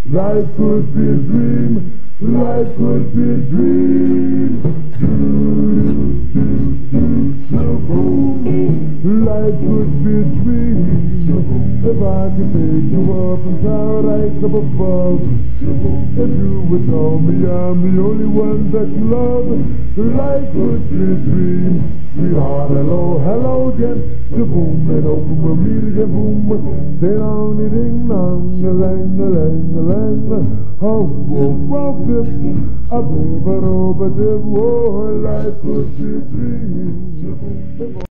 Life could be a dream, life could be a dream. Life could be a dream. If I could take you up in paradise up above. If you would tell me I'm the only one that you love. Life could be a dream. Sweetheart, hello, hello again. Shaboom, and open we'll meet again, boom. Ding dong, ding dong, a lang, a lang, a lang. Oh, oh, dip, a bit, but oh, life could be a dream.